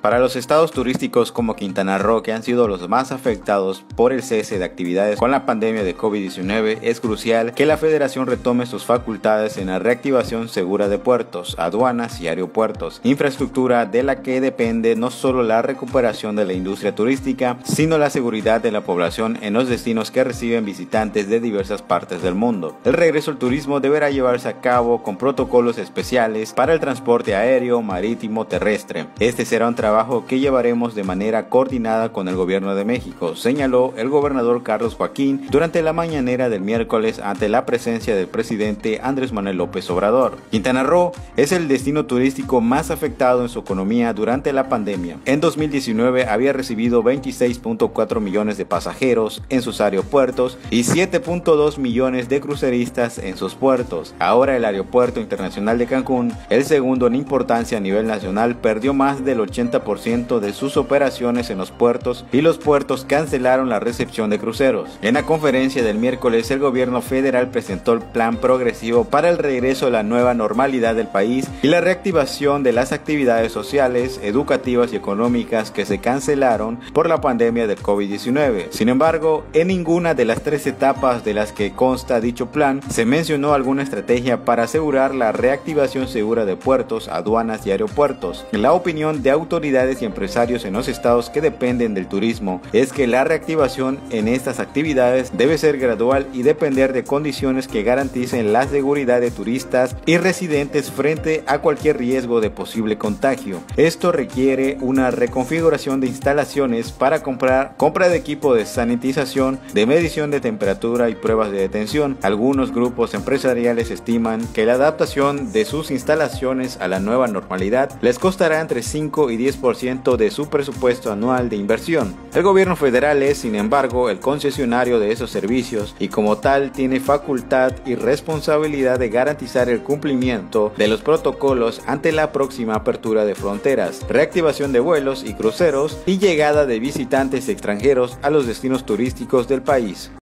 Para los estados turísticos como Quintana Roo, que han sido los más afectados por el cese de actividades con la pandemia de COVID-19, es crucial que la Federación retome sus facultades en la reactivación segura de puertos, aduanas y aeropuertos, infraestructura de la que depende no solo la recuperación de la industria turística, sino la seguridad de la población en los destinos que reciben visitantes de diversas partes del mundo. El regreso al turismo deberá llevarse a cabo con protocolos especiales para el transporte aéreo, marítimo, terrestre. Este será un trabajo que llevaremos de manera coordinada con el Gobierno de México, señaló el gobernador Carlos Joaquín durante la mañanera del miércoles ante la presencia del presidente Andrés Manuel López Obrador. Quintana Roo es el destino turístico más afectado en su economía durante la pandemia. En 2019 había recibido 26.4 millones de pasajeros en sus aeropuertos y 7.2 millones de cruceristas en sus puertos. Ahora el Aeropuerto Internacional de Cancún, el segundo en importancia a nivel nacional, perdió más del 80% de sus operaciones en los puertos y los puertos cancelaron la recepción de cruceros. En la conferencia del miércoles, el gobierno federal presentó el plan progresivo para el regreso a la nueva normalidad del país y la reactivación de las actividades sociales, educativas y económicas que se cancelaron por la pandemia del COVID-19. Sin embargo, en ninguna de las tres etapas de las que consta dicho plan se mencionó alguna estrategia para asegurar la reactivación segura de puertos, aduanas y aeropuertos. La opinión de autoridades y empresarios en los estados que dependen del turismo es que la reactivación en estas actividades debe ser gradual y depender de condiciones que garanticen la seguridad de turistas y residentes frente a cualquier riesgo de posible contagio. Esto requiere una reconfiguración de instalaciones para compra de equipo de sanitización, de medición de temperatura y pruebas de detención. Algunos grupos empresariales estiman que la adaptación de sus instalaciones a la nueva normalidad les costará entre 5 y 10% de su presupuesto anual de inversión. El gobierno federal es, sin embargo, el concesionario de esos servicios y como tal tiene facultad y responsabilidad de garantizar el cumplimiento de los protocolos ante la próxima apertura de fronteras, reactivación de vuelos y cruceros y llegada de visitantes extranjeros a los destinos turísticos del país.